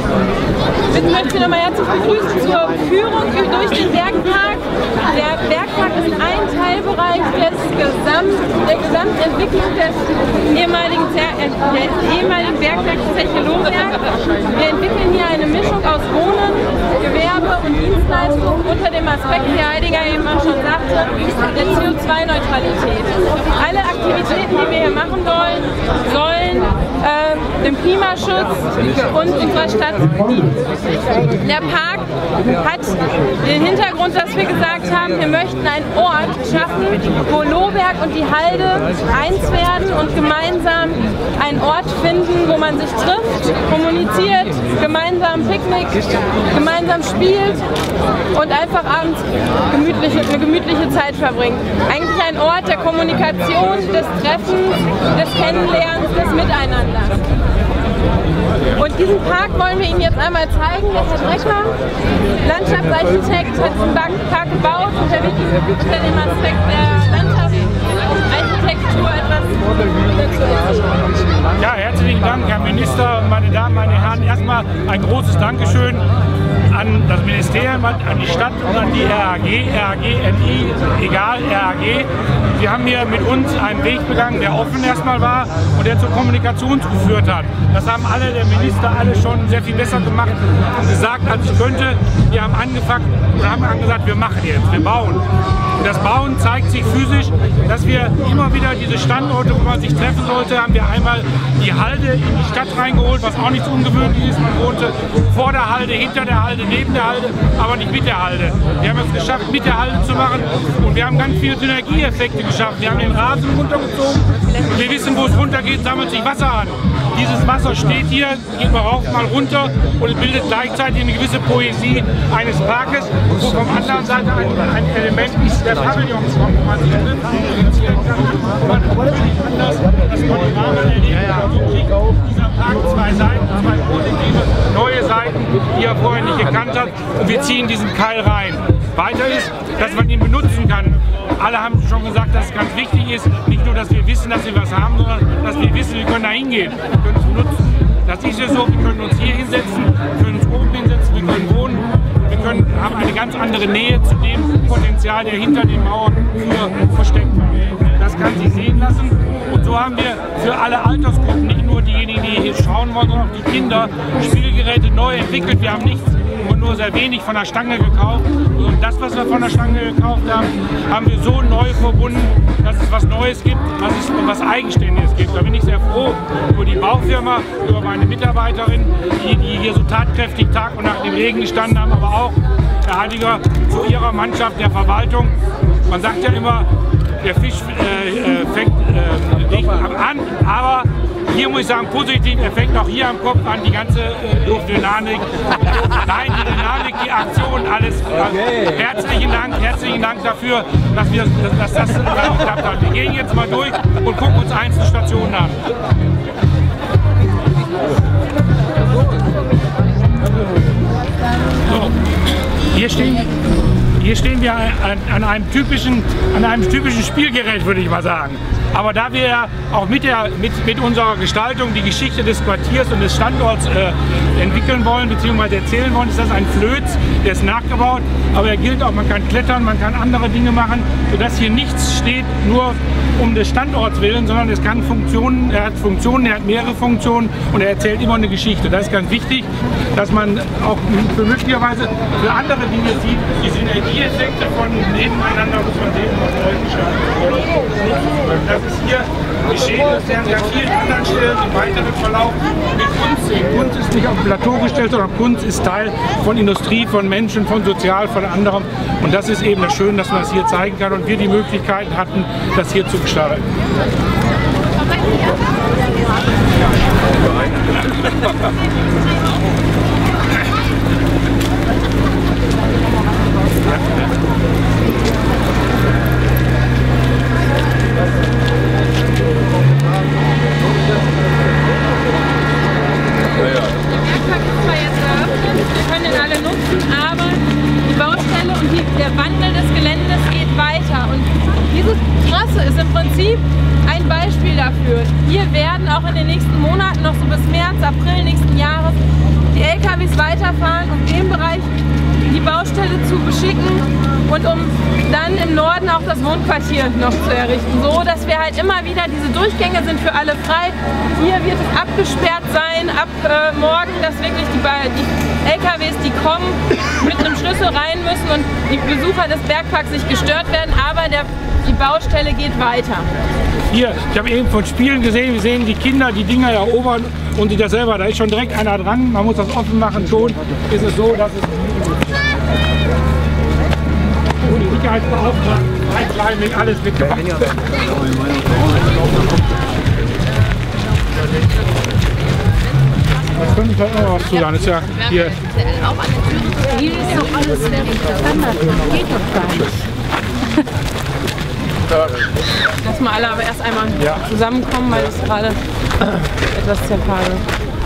Ich möchte nochmal herzlich begrüßen zur Führung durch den Bergpark. Der Bergpark ist ein Teilbereich der Gesamtentwicklung des ehemaligen Bergwerks Zeche-Lohberg. Wir entwickeln hier eine Mischung aus Wohnen, Gewerbe und Dienstleistungen unter dem Aspekt, wie Heidinger eben auch schon sagte, der CO2-Neutralität. Alle Aktivitäten, die wir hier machen wollen, sollen dem Klimaschutz und unserer Stadt dienen. Der Park hat den Hintergrund, dass wir gesagt haben, wir möchten einen Ort schaffen, wo Lohberg und die Halde eins werden und gemeinsam einen Ort finden, wo man sich trifft, kommuniziert, gemeinsam picknickt, gemeinsam spielt und einfach abends eine gemütliche Zeit verbringt. Eigentlich ein Ort der Kommunikation, des Treffens, des Kennenlernens, des Miteinanders. Und diesen Park wollen wir Ihnen jetzt einmal zeigen. Der Herr Drecker, Landschaftsarchitekt, hat diesen Park gebaut und der wird Ihnen unter dem Aspekt der Landschaftsarchitektur etwas dazu erzählen. Ja, herzlichen Dank, Herr Minister, meine Damen, meine Herren. Erstmal ein großes Dankeschön an das Ministerium, an die Stadt und an die RAG, RAG-NI, egal, RAG. Sie haben hier mit uns einen Weg begangen, der offen erstmal war und der zur Kommunikation geführt hat. Das haben der Minister alle schon sehr viel besser gemacht und gesagt, als ich könnte. Wir haben angefangen und haben gesagt, wir machen jetzt, wir bauen. Und das Bauen zeigt sich physisch, dass wir immer wieder diese Standorte, wo man sich treffen sollte, haben wir einmal die Halde in die Stadt reingeholt, was auch nichts ungewöhnlich ist. Man wohnte vor der Halde, hinter der Halde, neben der Halde, aber nicht mit der Halde. Wir haben es geschafft, mit der Halde zu machen und wir haben ganz viele Synergieeffekte geschafft. Wir haben den Rasen runtergezogen und wir wissen, wo es runtergeht, sammelt sich Wasser an. Dieses Wasser steht hier, geht mal rauf, mal runter und es bildet gleichzeitig eine gewisse Poesie eines Parkes, wo von der anderen Seite ein Element ist, der Pavillons kommt, wo man sich reduzieren kann. Man völlig anders, dass man die Rahmen erlebt. Also kriegt dieser Park zwei Seiten, zwei positive, neue Seiten, die er vorher nicht gekannt hat und wir ziehen diesen Keil rein. Weiter ist, dass man ihn benutzen kann. Alle haben schon gesagt, dass es ganz wichtig ist, nicht nur, dass wir wissen, dass wir was haben, sondern dass wir wissen, wir können da hingehen, wir können es benutzen. Das ist ja so, wir können uns hier hinsetzen, wir können uns oben hinsetzen, wir können wohnen, wir haben eine ganz andere Nähe zu dem Potenzial, der hinter den Mauern versteckt war. Das kann sich sehen lassen und so haben wir für alle Altersgruppen, nicht nur diejenigen, die hier schauen wollen, sondern auch die Kinder, Spielgeräte neu entwickelt. Wir haben nichts und nur sehr wenig von der Stange gekauft. Und das, was wir von der Stange gekauft haben, haben wir so neu verbunden, dass es was Neues gibt, was Eigenständiges gibt. Da bin ich sehr froh über die Baufirma, über meine Mitarbeiterin, die hier so tatkräftig Tag und Nacht im Regen gestanden haben, aber auch Herr Heidegger zu ihrer Mannschaft der Verwaltung. Man sagt ja immer, der Fisch fängt nicht an, aber hier muss ich sagen, positiv, er fängt auch hier am Kopf an, die ganze Dynamik, nein, die Dynamik, die Aktion, alles. Herzlichen Dank dafür, dass das auch geklappt hat. Wir gehen jetzt mal durch und gucken uns einzelne Stationen an. So, hier stehen wir an einem typischen Spielgerät, würde ich mal sagen. Aber da wir ja auch mit unserer Gestaltung die Geschichte des Quartiers und des Standorts entwickeln wollen bzw. erzählen wollen, ist das ein Flöz, der ist nachgebaut, aber er gilt auch, man kann klettern, man kann andere Dinge machen, sodass hier nichts steht nur um des Standorts willen, sondern es kann Funktionen, er hat mehrere Funktionen und er erzählt immer eine Geschichte. Das ist ganz wichtig, dass man auch möglicherweise für andere Dinge sieht, die Synergieeffekte von nebeneinander muss man sehen, was neu gestaltet. Das ist hier geschehen, das werden an vielen anderen Stellen im weiteren Verlauf mit Kunst sehen. Kunst ist nicht auf ein Plateau gestellt, sondern Kunst ist Teil von Industrie, von Menschen, von Sozial, von anderem. Und das ist eben das Schöne, dass man das hier zeigen kann und wir die Möglichkeiten hatten, das hier zu gestalten. Der Wandel des Geländes geht weiter und diese Trasse ist im Prinzip ein Beispiel dafür. Hier werden auch in den nächsten Monaten, noch so bis März, April nächsten Jahres, die LKW LKWs weiterfahren, um den Bereich die Baustelle zu beschicken und um dann im Norden auch das Wohnquartier noch zu errichten, so dass wir halt immer wieder, diese Durchgänge sind für alle frei. Hier wird es abgesperrt sein, ab morgen, dass wirklich die LKWs, die kommen, mit einem Schlüssel rein müssen und die Besucher des Bergparks nicht gestört werden, aber die Baustelle geht weiter. Hier, ich habe eben von Spielen gesehen, wir sehen die Kinder die Dinger erobern und die das selber, da ist schon direkt einer dran, man muss das offen machen, schon ist es so, dass es... Und die Sicherheitsbeauftragten, Freikleinling, alles mitgemacht. Das könnte ich halt noch was zu sagen, ist ja hier... Hier ist doch alles Standard, geht doch gar nicht. Lass mal alle aber erst einmal zusammenkommen, weil es gerade etwas zerfahre.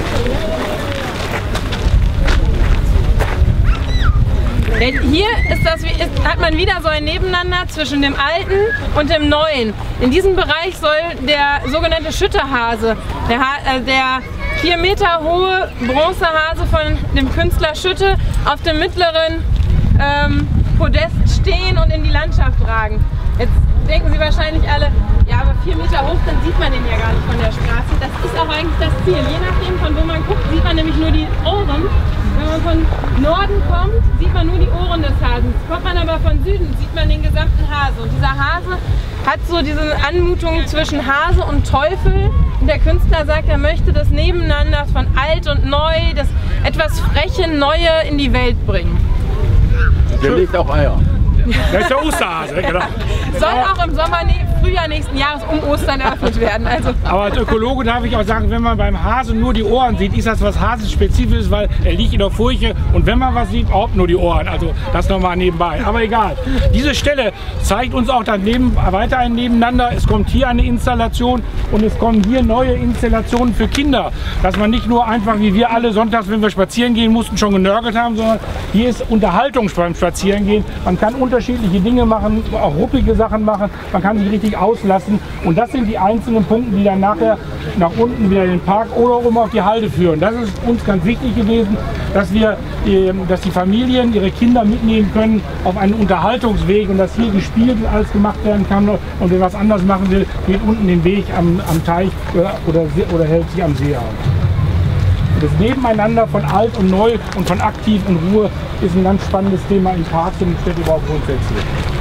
Hier hat man wieder so ein Nebeneinander zwischen dem Alten und dem Neuen. In diesem Bereich soll der sogenannte Schüttehase, der 4 Meter hohe Bronzehase von dem Künstler Schütte, auf dem mittleren Podest stehen und in die Landschaft ragen. Jetzt denken Sie wahrscheinlich alle, ja, aber 4 Meter hoch, dann sieht man den ja gar nicht von der Straße. Das ist auch eigentlich das Ziel. Je nachdem, von wo man guckt, sieht man nämlich nur die Ohren. Wenn man von Norden kommt, sieht man nur die Ohren des Hasens. Kommt man aber von Süden, sieht man den gesamten Hase. Und dieser Hase hat so diese Anmutung zwischen Hase und Teufel. Und der Künstler sagt, er möchte das Nebeneinander von alt und neu, das etwas freche Neue in die Welt bringen. Der legt auch Eier. Das ist der Osterhase, genau. Soll auch im Frühjahr nächsten Jahres um Ostern eröffnet werden. Also. Aber als Ökologe darf ich auch sagen, wenn man beim Hasen nur die Ohren sieht, ist das was Hasenspezifisches, weil er liegt in der Furche und wenn man was sieht, auch nur die Ohren. Also das nochmal nebenbei. Aber egal. Diese Stelle zeigt uns auch dann weiter ein Nebeneinander. Es kommt hier eine Installation und es kommen hier neue Installationen für Kinder. Dass man nicht nur einfach, wie wir alle sonntags, wenn wir spazieren gehen mussten, schon genörgelt haben, sondern hier ist Unterhaltung beim Spazierengehen. Man kann unterschiedliche Dinge machen, auch ruppige Sachen machen. Man kann sich richtig auslassen. Und das sind die einzelnen Punkte, die dann nachher nach unten wieder in den Park oder oben auf die Halde führen. Das ist uns ganz wichtig gewesen, dass die Familien ihre Kinder mitnehmen können auf einen Unterhaltungsweg und dass hier gespielt und alles gemacht werden kann. Und wer was anderes machen will, geht unten den Weg am Teich oder hält sich am See auf. Das Nebeneinander von alt und neu und von aktiv und Ruhe ist ein ganz spannendes Thema in Parks und Städtebau grundsätzlich.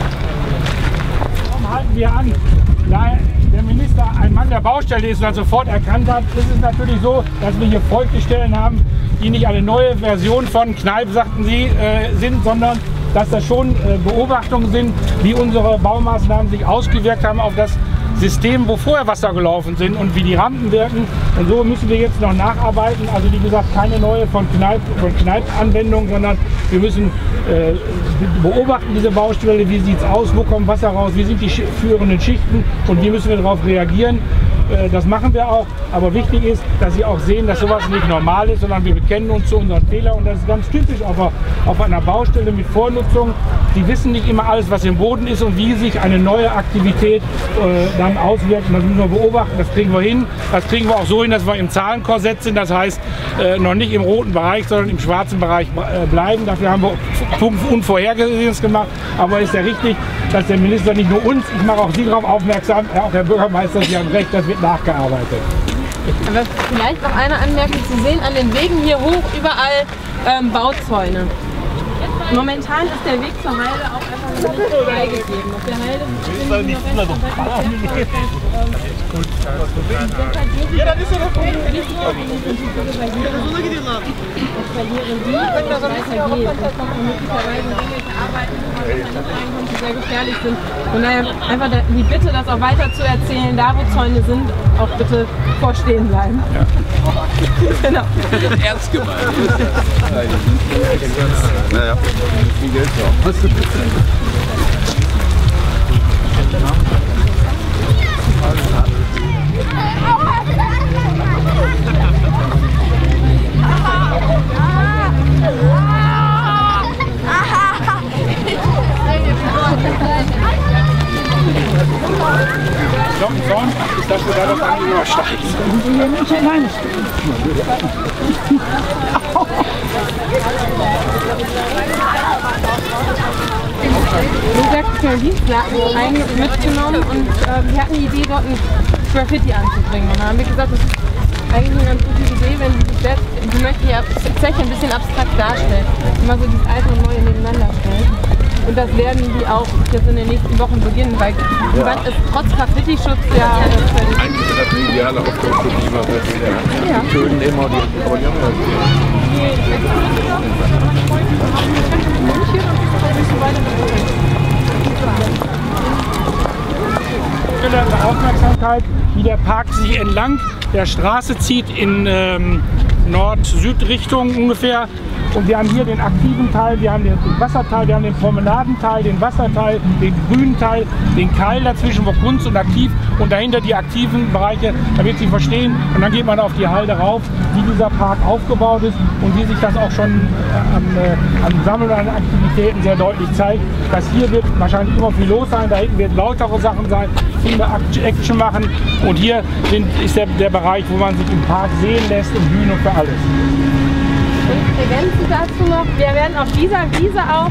Warum halten wir an? Da der Minister ein Mann der Baustelle ist und das sofort erkannt hat, ist es natürlich so, dass wir hier Folgestellen haben, die nicht eine neue Version von Kneipp, sagten Sie, sind, sondern dass das schon Beobachtungen sind, wie unsere Baumaßnahmen sich ausgewirkt haben auf das System, wo vorher Wasser gelaufen sind und wie die Rampen wirken. Und so müssen wir jetzt noch nacharbeiten. Also wie gesagt, keine neue von Kneipp-Anwendung, sondern wir müssen beobachten diese Baustelle, wie sieht es aus, wo kommt Wasser raus, wie sind die führenden Schichten und wie müssen wir darauf reagieren. Das machen wir auch, aber wichtig ist, dass Sie auch sehen, dass sowas nicht normal ist, sondern wir bekennen uns zu unseren Fehlern und das ist ganz typisch auf einer Baustelle mit Vornutzung. Sie wissen nicht immer alles, was im Boden ist und wie sich eine neue Aktivität dann auswirkt. Und das müssen wir beobachten, das kriegen wir hin. Das kriegen wir auch so hin, dass wir im Zahlenkorsett sind, das heißt noch nicht im roten Bereich, sondern im schwarzen Bereich bleiben. Dafür haben wir Unvorhergesehenes gemacht, aber ist ja richtig, dass der Minister nicht nur uns, ich mache auch Sie darauf aufmerksam, auch Herr Bürgermeister, Sie haben recht, das wird nachgearbeitet. Aber vielleicht noch eine Anmerkung, Sie sehen an den Wegen hier hoch überall Bauzäune. Momentan ist der Weg zur Halde auch einfach nicht freigegeben. Auf der Halde sind noch recht ja, das ist ja der Punkt. Die sehr gefährlich sind. Von daher einfach die Bitte, das auch weiter zu erzählen, da wo Zäune sind, auch bitte vorstehen bleiben. Ja. Genau. Das ist ernst gemeint. Naja, viel Geld drauf. Sonst ist, dass wir da das andere übersteigen. professionellen Dienstlaken mitgenommen und wir hatten die Idee, dort ein Graffiti anzubringen. Und dann haben wir gesagt, das ist eigentlich eine ganz gute Idee, wenn sie möchte ja Zeche ein bisschen abstrakt darstellen. Immer so dieses Alte und Neue nebeneinander stellen. Und das werden die auch jetzt in den nächsten Wochen beginnen, weil die Wand ist trotz Graffiti-Schutz ja völlig. Eigentlich ist das eine ideale Ausdruck, die man die töten immer, aber die haben das. Aufmerksamkeit, wie der Park sich entlang der Straße zieht in Nord-Süd-Richtung ungefähr. Und wir haben hier den aktiven Teil, wir haben den Wasserteil, wir haben den Promenadenteil, den Wasserteil, den grünen Teil, den Keil dazwischen, wo Kunst und aktiv und dahinter die aktiven Bereiche, damit Sie verstehen. Und dann geht man auf die Halde rauf, wie dieser Park aufgebaut ist und wie sich das auch schon am Sammeln an Aktivitäten sehr deutlich zeigt. Dass hier wird wahrscheinlich immer viel los sein, da hinten wird lautere Sachen sein, viel mehr Action machen. Und hier ist der Bereich, wo man sich im Park sehen lässt und Bühne für alles. Und ergänzend dazu noch, wir werden auf dieser Wiese auch,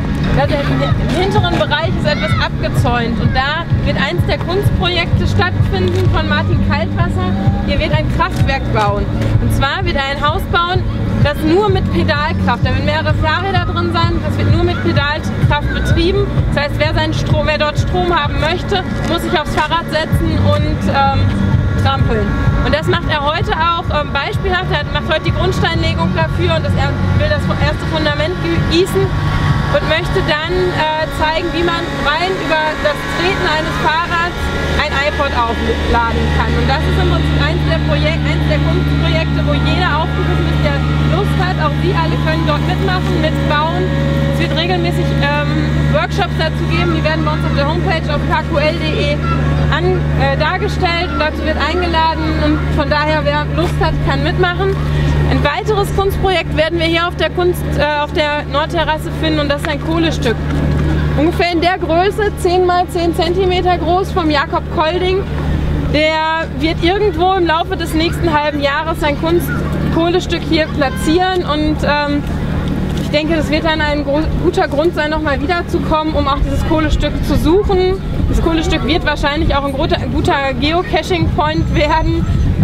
im hinteren Bereich ist etwas abgezäunt und da wird eins der Kunstprojekte stattfinden von Martin Kaltwasser. Hier wird ein Kraftwerk bauen. Und zwar wird er ein Haus bauen, das nur mit Pedalkraft, da werden mehrere Fahrräder drin sein, das wird nur mit Pedalkraft betrieben. Das heißt, wer dort Strom haben möchte, muss sich aufs Fahrrad setzen und trampeln. Und das macht er heute auch beispielhaft. Er macht heute die Grundsteinlegung dafür und er will das erste Fundament gießen und möchte dann zeigen, wie man rein über das Treten eines Fahrrads ein iPod aufladen kann. Und das ist im Prinzip eins der Kunstprojekte, wo jeder aufgerufen ist, der Lust hat. Auch Sie alle können dort mitmachen, mitbauen. Es wird regelmäßig Workshops dazu geben, die werden bei uns auf der Homepage auf kql.de dargestellt und dazu wird eingeladen und von daher, wer Lust hat, kann mitmachen. Ein weiteres Kunstprojekt werden wir hier auf der Nordterrasse finden und das ist ein Kohlestück. Ungefähr in der Größe, 10 x 10 cm groß, vom Jakob Kolding. Der wird irgendwo im Laufe des nächsten halben Jahres sein Kohlestück hier platzieren und ich denke, das wird dann ein guter Grund sein, nochmal wiederzukommen, um auch dieses Kohlestück zu suchen. Das Kohlestück wird wahrscheinlich auch ein guter Geocaching-Point werden.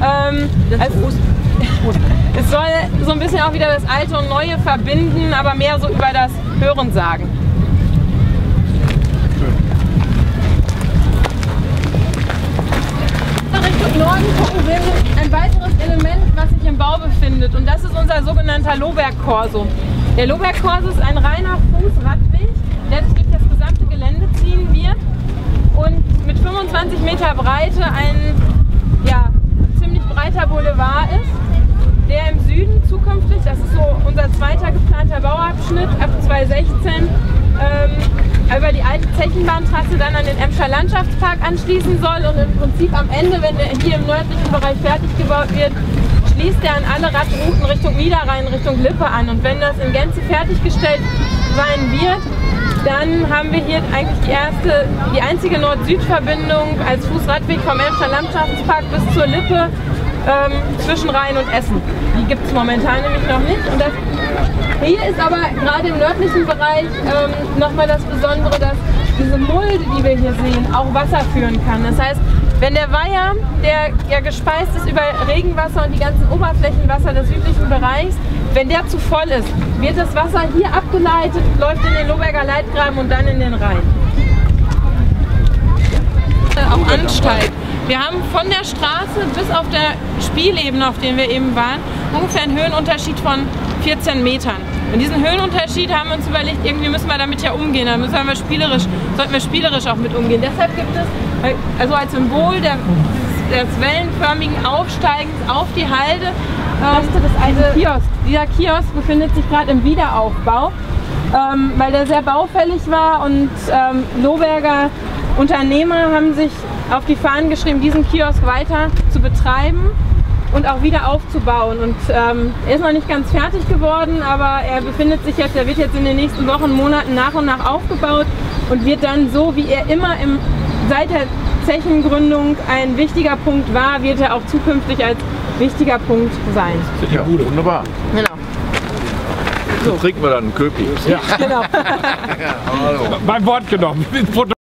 Es soll so ein bisschen auch wieder das Alte und Neue verbinden, aber mehr so über das Hörensagen. Richtung Norden gucken wir ein weiteres Element, was sich im Bau befindet, und das ist unser sogenannter Lohberg-Korso. Der Lohberg-Korso ist ein reiner Fußradweg, der sich durch das gesamte Gelände ziehen wird und mit 25 Meter Breite ein ziemlich breiter Boulevard ist, der im Süden zukünftig, das ist so unser zweiter geplanter Bauabschnitt ab 2016, über die alte Zechenbahntrasse dann an den Emscher Landschaftspark anschließen soll und im Prinzip am Ende, wenn der hier im nördlichen Bereich fertig gebaut wird, schließt er an alle Radrouten Richtung Niederrhein, Richtung Lippe an. Und wenn das in Gänze fertiggestellt sein wird, dann haben wir hier eigentlich die einzige Nord-Süd-Verbindung als Fußradweg vom Emscher Landschaftspark bis zur Lippe zwischen Rhein und Essen. Die gibt es momentan nämlich noch nicht. Und hier ist aber gerade im nördlichen Bereich nochmal das Besondere, dass diese Mulde, die wir hier sehen, auch Wasser führen kann. Das heißt, wenn der Weiher, der ja gespeist ist über Regenwasser und die ganzen Oberflächenwasser des südlichen Bereichs, wenn der zu voll ist, wird das Wasser hier abgeleitet, läuft in den Lohberger Leitgraben und dann in den Rhein. Auch ansteigt. Wir haben von der Straße bis auf der Spielebene, auf der wir eben waren, ungefähr einen Höhenunterschied von 14 Metern. Und diesen Höhenunterschied haben wir uns überlegt, irgendwie müssen wir damit ja umgehen, da sollten wir spielerisch auch mit umgehen. Deshalb gibt es, also als Symbol des wellenförmigen Aufsteigens auf die Halde, einen Kiosk. Dieser Kiosk befindet sich gerade im Wiederaufbau, weil der sehr baufällig war und Lohberger Unternehmer haben sich auf die Fahnen geschrieben, diesen Kiosk weiter zu betreiben und auch wieder aufzubauen. Und er ist noch nicht ganz fertig geworden, aber er wird jetzt in den nächsten Wochen, Monaten nach und nach aufgebaut und wird dann so, wie er immer seit der Zechengründung ein wichtiger Punkt war, wird er auch zukünftig als wichtiger Punkt sein. Ja, wunderbar. Genau. Trinken wir dann einen Köpi. Ja. Genau. Beim Wort genommen. Ins Protokoll.